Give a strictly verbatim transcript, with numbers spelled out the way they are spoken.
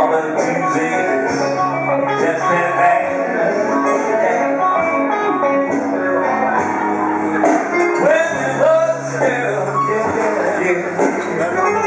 all the music just in vain. When it was still, yeah, yeah.